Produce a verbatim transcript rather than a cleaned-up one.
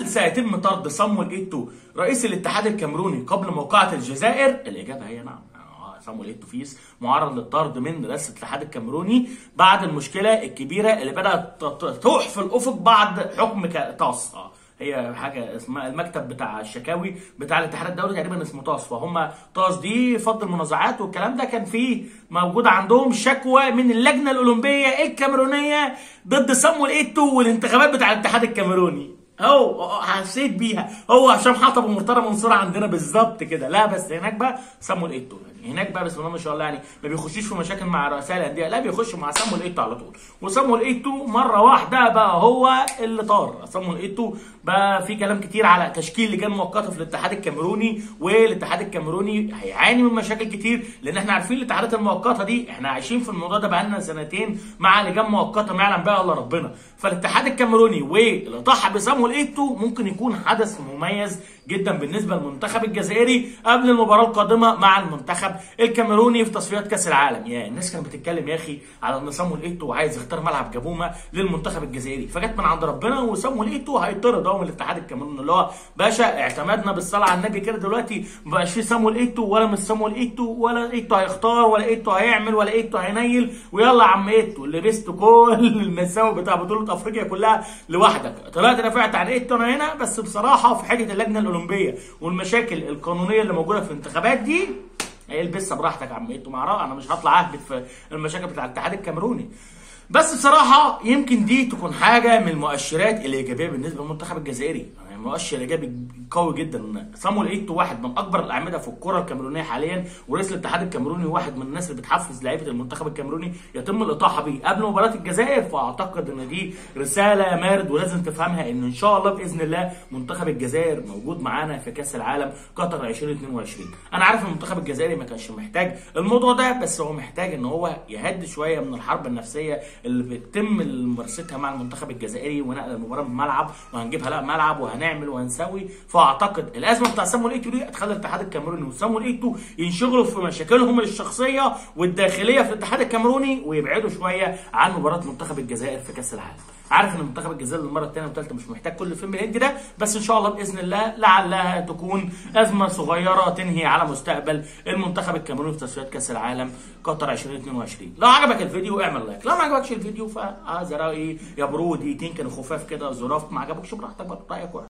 سيتم طرد صامويل ايتو رئيس الاتحاد الكاميروني قبل موقعة الجزائر؟ الاجابه هي نعم. صامويل ايتو فيس معرض للطرد من رئاسه الاتحاد الكاميروني بعد المشكله الكبيره اللي بدات تطوح في الافق بعد حكم تاس. هي حاجه اسمها المكتب بتاع الشكاوي بتاع الاتحاد الدولي تقريبا اسمه تاس، فهم تاس دي فض المنازعات والكلام ده. كان فيه موجود عندهم شكوى من اللجنه الاولمبيه الكاميرونيه ضد صامويل ايتو والانتخابات بتاع الاتحاد الكاميروني. هو حسيت بيها، هو هشام حطب ومرتضى منصور عندنا بالظبط كده. لا بس هناك بقى صامويل ايتو، يعني هناك بقى بسم الله ما شاء الله يعني ما بيخشوش في مشاكل مع رؤساء الانديه، لا بيخشوا مع صامويل ايتو على طول. وصامويل ايتو مره واحده بقى هو اللي طار. صامويل ايتو بقى في كلام كتير على تشكيل لجان مؤقته في الاتحاد الكاميروني، والاتحاد الكاميروني هيعاني من مشاكل كتير لان احنا عارفين الاتحادات المؤقته دي، احنا عايشين في الموضوع ده بقالنا سنتين مع لجان مؤقته ما يعلم بها الا ربنا. فالاتحاد الكاميروني واللي طاح بصامويل ايتو ممكن يكون حدث مميز جدا بالنسبه للمنتخب الجزائري قبل المباراه القادمه مع المنتخب الكاميروني في تصفيات كاس العالم. يا الناس كانت بتتكلم يا اخي على ان صامويل ايتو عايز يختار ملعب جابوما للمنتخب الجزائري، فجت من عند ربنا وصامويل ايتو هيطرد اهو من الاتحاد الكاميروني. اللي هو باشا اعتمدنا بالصلاه على النبي كده دلوقتي ما بقاش في صامويل ايتو ولا مش صامويل ايتو، ولا ايتو هيختار ولا ايتو هيعمل ولا ايتو هينيل، ويلا يا عم ايتو لبست كل المساوي بتاع بطوله افريقيا كلها لوحدك. طلعت دافعت عن ايتو انا هنا، بس بصراحه في حته اللجنه الاولمبيه والمشاكل القانونيه اللي موجوده في الانتخابات دي البسها براحتك يا عم ايتو، مع انا مش هطلع اهبط في المشاكل بتاع الاتحاد الكاميروني. بس بصراحه يمكن دي تكون حاجه من المؤشرات الايجابيه بالنسبه للمنتخب الجزائري، يعني مؤشر ايجابي قوي جدا. صامويل ايتو واحد من اكبر الاعمده في الكره الكاميرونيه حاليا، ورئيس الاتحاد الكاميروني واحد من الناس اللي بتحفز لعيبه المنتخب الكاميروني يتم الاطاحه بيه قبل مباراه الجزائر. فاعتقد ان دي رساله يا مارد ولازم تفهمها ان ان شاء الله باذن الله منتخب الجزائر موجود معانا في كاس العالم قطر ألفين واثنين وعشرين. انا عارف ان المنتخب الجزائري ما كانش محتاج الموضوع ده، بس هو محتاج ان هو يهدي شويه من الحرب النفسيه اللي بيتم ممارستها مع المنتخب الجزائري، ونقل المباراه من ملعب وهنجيبها لا ملعب وهنعمل وهنسوي. فاعتقد الازمه بتاع صامويل ايتو دي هتخلي الاتحاد الكاميروني وصامويل ايتو ينشغلوا في مشاكلهم الشخصيه والداخليه في الاتحاد الكاميروني ويبعدوا شويه عن مباراه منتخب الجزائر في كاس العالم. عارف ان منتخب الجزائر للمره الثانيه والثالثه مش محتاج كل الفيلم الهندي ده، بس ان شاء الله باذن الله لعلها تكون ازمه صغيره تنهي على مستقبل المنتخب الكاميروني في تصفيات كاس العالم قطر ألفين واثنين وعشرين. لو عجبك الفيديو اعمل لايك، لو ما عجبكش الفيديو فهذا رايي يا برو، دقيقتين كانوا خفاف كده ظراف، ما عجبكش براحتك بقى رايك.